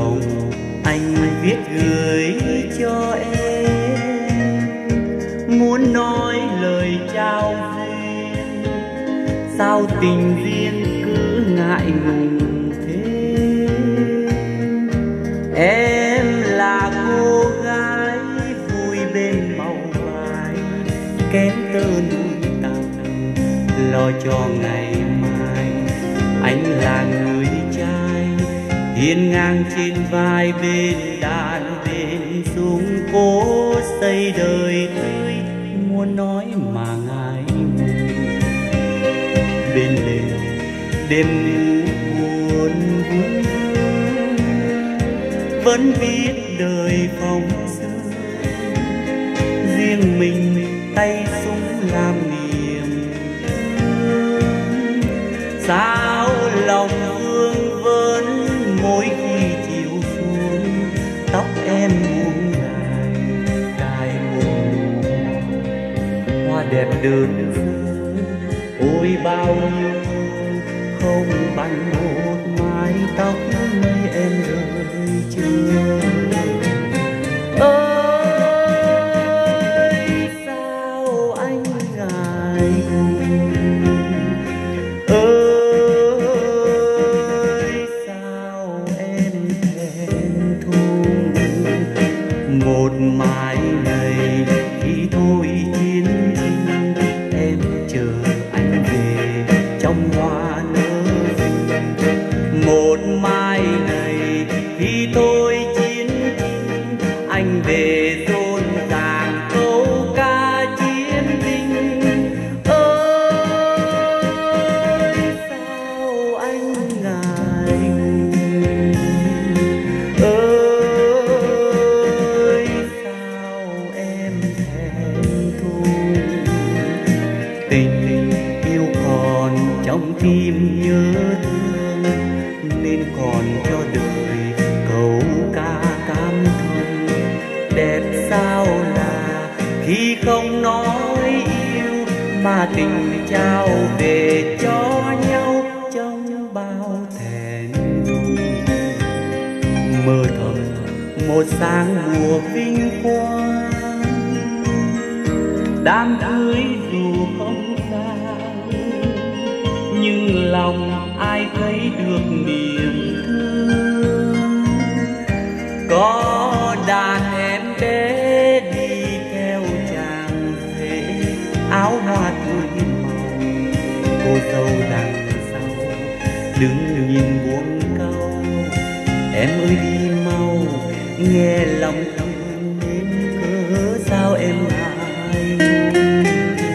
hồng anh viết gửi cho em, muốn nói lời trao duyên, sao tình duyên cứ ngại ngùng thế. Em là cô gái vui bên màu vải, kén tơ núi tặng lo cho ngày mai. Anh là người trai hiên ngang trên vai, bên đàn bên súng cố xây đời tươi, muốn nói mà ngại ngùng. Bên lề đêm buồn vương vẫn biết đời phong sương, riêng mình tay súng làm niềm thương. Sao lòng vương vấn mỗi khi chiều xuống, tóc em buông dài dài buồn buồn. Hoa đẹp đơn phương ôi bao nhiêu không bằng một mái tóc mây em rơi chưa. Ơi sao anh ngại ngùng, ơi sao em thẹn thùng. Một mái này khi thôi chiến tranh, em chờ anh về trong hoa nở rừng. Một mai này khi thôi chiến tranh, anh về rộn ràng câu ca chiến binh. Ơi sao anh ngại ngùng, ơi sao em thẹn thùng. Tình yêu còn trong tim nhớ thương, nên còn cho đời câu ca cảm thông. Đẹp sao là khi không nói yêu, mà tình trao về cho nhau trong bao thẹn thùng. Mơ thầm một sáng mùa vinh quang, đám cưới dù không xa, nhưng lòng ai thấy được niềm thương. Có đàn em bé đi theo chàng rể, áo hoa tươi màu, cô dâu đằng sau đứng nhìn buông câu. Em ơi đi mau, nghe lòng thương nên cớ sao em ngại ngùng.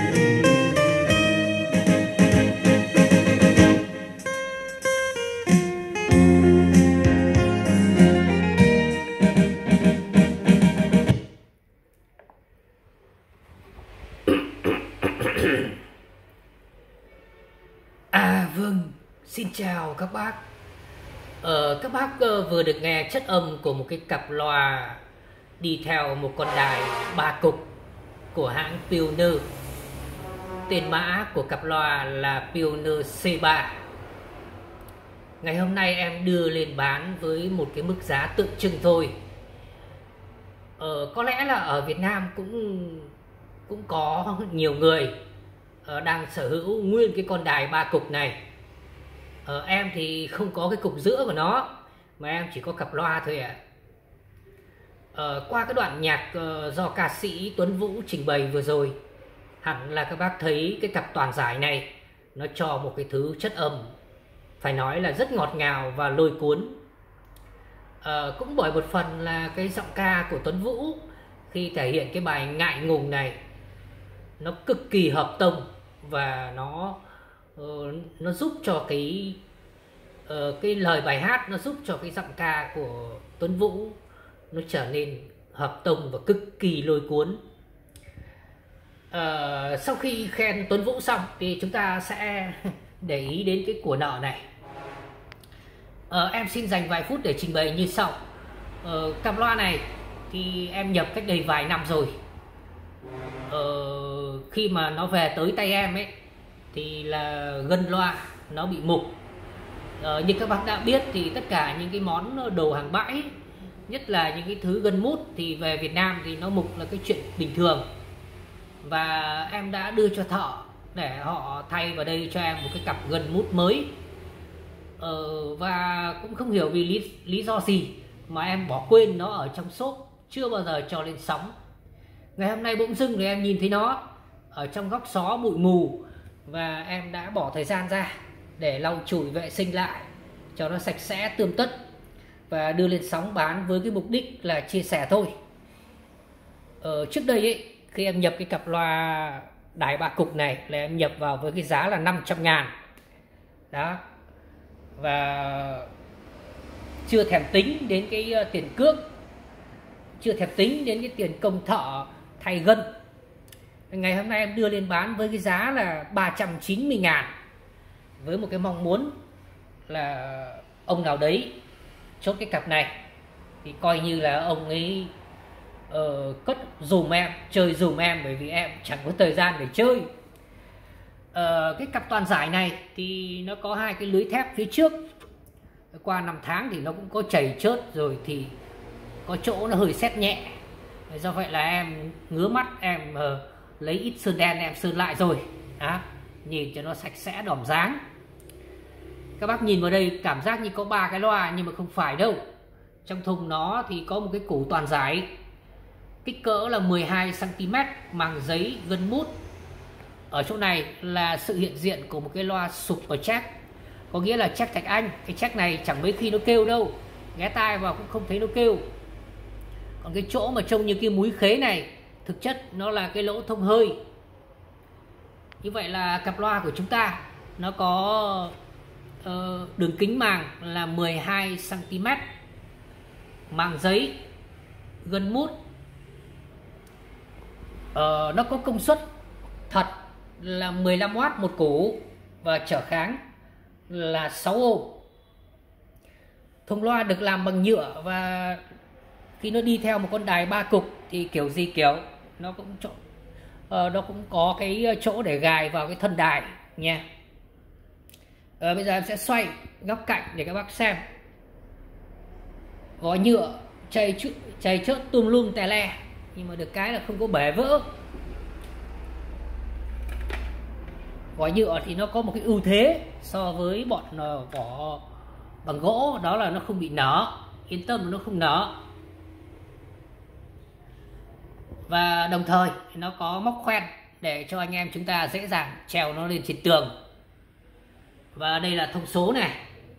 Vâng, xin chào các bác. Các bác vừa được nghe chất âm của một cái cặp loa đi theo một con đài 3 cục của hãng Pioneer. Tên mã của cặp loa là Pioneer C3. Ngày hôm nay em đưa lên bán với một cái mức giá tượng trưng thôi. Có lẽ là ở Việt Nam cũng có nhiều người đang sở hữu nguyên cái con đài 3 cục này. Em thì không có cái cục giữa của nó, mà em chỉ có cặp loa thôi ạ. Qua cái đoạn nhạc do ca sĩ Tuấn Vũ trình bày vừa rồi, hẳn là các bác thấy cái cặp toàn giải này nó cho một cái thứ chất âm phải nói là rất ngọt ngào và lôi cuốn. Cũng bởi một phần là cái giọng ca của Tuấn Vũ khi thể hiện cái bài Ngại Ngùng này nó cực kỳ hợp tông, và nó giúp cho cái lời bài hát, nó giúp cho cái giọng ca của Tuấn Vũ nó trở nên hợp tông và cực kỳ lôi cuốn. Sau khi khen Tuấn Vũ xong thì chúng ta sẽ để ý đến cái của nợ này. Em xin dành vài phút để trình bày như sau. Cặp loa này thì em nhập cách đây vài năm rồi. Khi mà nó về tới tay em ấy thì là gân loa nó bị mục, Như các bác đã biết thì tất cả những cái món đồ hàng bãi, nhất là những cái thứ gân mút thì về Việt Nam thì nó mục là cái chuyện bình thường. Và em đã đưa cho thợ để họ thay vào đây cho em một cái cặp gân mút mới. Và cũng không hiểu vì lý do gì mà em bỏ quên nó ở trong xốp, chưa bao giờ cho lên sóng. Ngày hôm nay bỗng dưng thì em nhìn thấy nó ở trong góc xó bụi mù, và em đã bỏ thời gian ra để lau chùi vệ sinh lại cho nó sạch sẽ tươm tất và đưa lên sóng bán với cái mục đích là chia sẻ thôi. Trước đây ấy, khi em nhập cái cặp loa đài 3 cục này là em nhập vào với cái giá là 500.000 đó, và chưa thèm tính đến cái tiền cước, chưa thèm tính đến cái tiền công thợ thay gân. Ngày hôm nay em đưa lên bán với cái giá là 390.000, với một cái mong muốn là ông nào đấy chốt cái cặp này thì coi như là ông ấy cất dùm em, chơi dùm em, bởi vì em chẳng có thời gian để chơi. Cái cặp toàn giải này thì nó có hai cái lưới thép phía trước, qua năm tháng thì nó cũng có chảy chớt rồi, thì có chỗ nó hơi sét nhẹ, do vậy là em ngứa mắt, em lấy ít sơn đen em sơn lại rồi đó, nhìn cho nó sạch sẽ đỏm dáng. Các bác nhìn vào đây cảm giác như có 3 cái loa, nhưng mà không phải đâu. Trong thùng nó thì có một cái củ toàn giải kích cỡ là 12 cm, màng giấy gân mút. Ở chỗ này là sự hiện diện của một cái loa super jack, có nghĩa là jack thạch anh. Cái jack này chẳng mấy khi nó kêu đâu, ghé tai vào cũng không thấy nó kêu. Còn cái chỗ mà trông như cái múi khế này, thực chất nó là cái lỗ thông hơi. Như vậy là cặp loa của chúng ta nó có đường kính màng là 12 cm, màng giấy gân mút. Nó có công suất thật là 15W một củ và trở kháng là 6 ohm. Thùng loa được làm bằng nhựa, và khi nó đi theo một con đài 3 cục thì kiểu gì kiểu nó cũng có cái chỗ để gài vào cái thân đài nha. Bây giờ em sẽ xoay góc cạnh để các bác xem. Vỏ nhựa chày chớt tùm lum tè le, nhưng mà được cái là không có bể vỡ. Vỏ nhựa thì nó có một cái ưu thế so với bọn vỏ bằng gỗ, đó là nó không bị nở, yên tâm nó không nở. Và đồng thời nó có móc khoen để cho anh em chúng ta dễ dàng treo nó lên trên tường. Và đây là thông số này: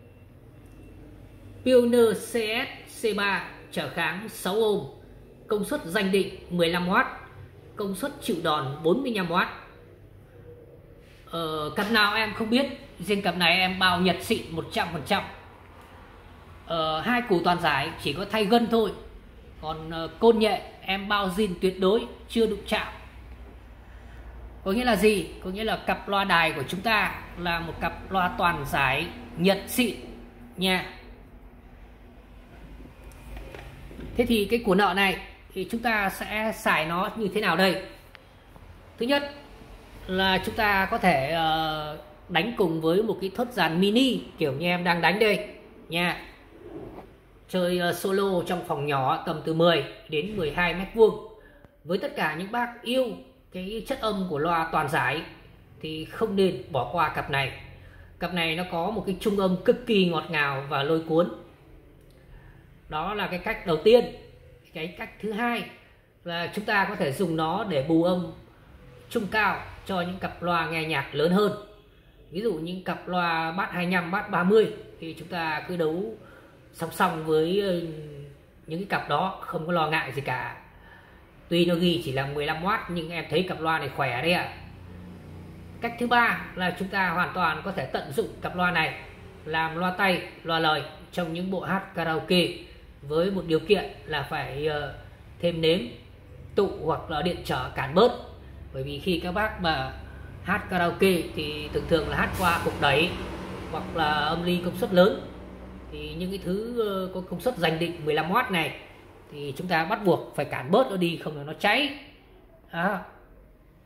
Pioneer CS C3 trở kháng 6 ohm, công suất danh định 15W, công suất chịu đòn 45W. Cặp nào em không biết, riêng cặp này em bao nhật xịn 100%. Hai củ toàn giải chỉ có thay gân thôi, còn côn nhện em bao zin tuyệt đối, chưa đụng chạm. Có nghĩa là gì? Có nghĩa là cặp loa đài của chúng ta là một cặp loa toàn giải nhật xịn nha. Thế thì cái của nợ này thì chúng ta sẽ xài nó như thế nào đây? Thứ nhất là chúng ta có thể đánh cùng với một cái thớt dàn mini kiểu như em đang đánh đây nha. Chơi solo trong phòng nhỏ tầm từ 10 đến 12 mét vuông. Với tất cả những bác yêu cái chất âm của loa toàn giải thì không nên bỏ qua cặp này. Cặp này nó có một cái trung âm cực kỳ ngọt ngào và lôi cuốn. Đó là cái cách đầu tiên. Cái cách thứ hai là chúng ta có thể dùng nó để bù âm trung cao cho những cặp loa nghe nhạc lớn hơn. Ví dụ những cặp loa bass 25, bass 30 thì chúng ta cứ đấu song song với những cái cặp đó, không có lo ngại gì cả. Tuy nó ghi chỉ là 15W nhưng em thấy cặp loa này khỏe đấy ạ. Cách thứ ba là chúng ta hoàn toàn có thể tận dụng cặp loa này làm loa tay, loa lời trong những bộ hát karaoke, với một điều kiện là phải thêm nếm, tụ hoặc là điện trở cản bớt. Bởi vì khi các bác mà hát karaoke thì thường là hát qua cục đẩy hoặc là âm ly công suất lớn, thì những cái thứ có công suất giành định 15W này thì chúng ta bắt buộc phải cản bớt nó đi, không là nó cháy.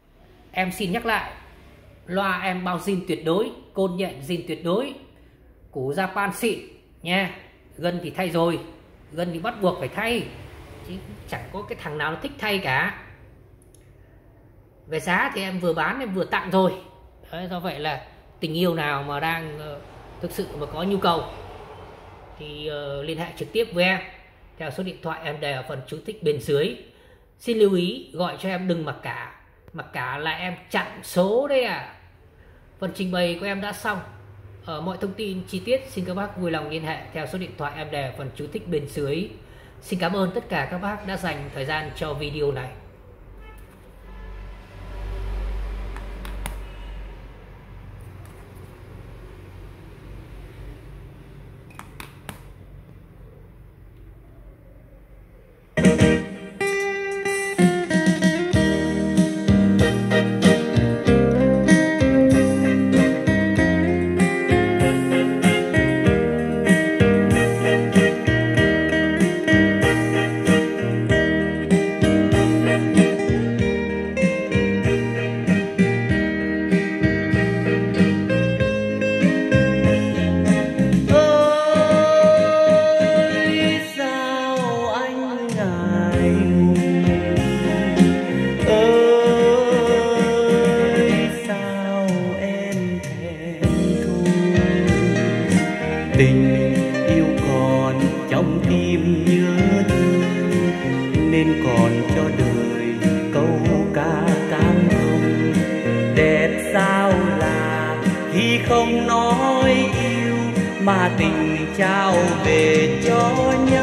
Em xin nhắc lại, loa em bao zin tuyệt đối, côn nhện zin tuyệt đối, củ Japan xịn nha. Gân thì thay rồi, gân thì bắt buộc phải thay, chứ chẳng có cái thằng nào nó thích thay cả. Về giá thì em vừa bán em vừa tặng rồi. Đấy, do vậy là tình yêu nào mà đang thực sự mà có nhu cầu thì liên hệ trực tiếp với em theo số điện thoại em để ở phần chú thích bên dưới. Xin lưu ý gọi cho em đừng mặc cả là em chặn số đấy à. Phần trình bày của em đã xong. Mọi thông tin chi tiết xin các bác vui lòng liên hệ theo số điện thoại em để ở phần chú thích bên dưới. Xin cảm ơn tất cả các bác đã dành thời gian cho video này. Tình yêu còn trong tim nhớ thương, nên còn cho đời câu ca cảm thông. Đẹp sao là khi không nói yêu, mà tình trao về cho nhau.